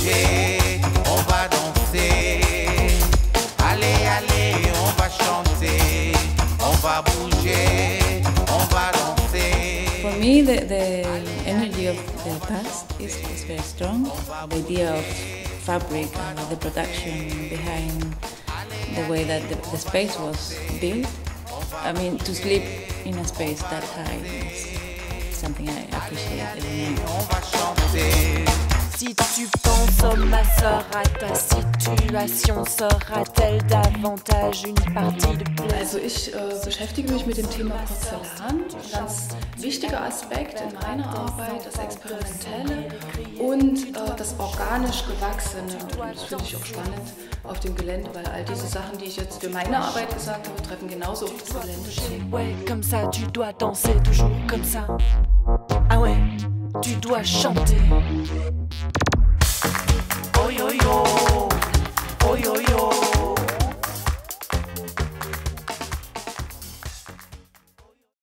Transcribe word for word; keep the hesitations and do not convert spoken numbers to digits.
bouger, on va danser. Allez, allez, on va chanter. On va bouger, on va danser. For me, the, the energy of the past is, is very strong. The idea of fabric and the production behind the way that the, the space was built. I mean, to sleep in a space that high is something I appreciate every night. Si tu penses, oh ma sœur, à ta Situation, sera-t-elle davantage une partie de plaisir? Also ich äh, beschäftige mich mit dem Thema Porzellan. Ein ganz wichtiger Aspekt in meiner Arbeit, das Experimentelle und äh, das organisch Gewachsene. Und das finde ich auch spannend auf dem Gelände, weil all diese Sachen, die ich jetzt für meine Arbeit gesagt habe, treffen genauso auf das Gelände zu. Ouais, comme ça, tu dois danser toujours comme ça. Ah ouais, tu dois chanter.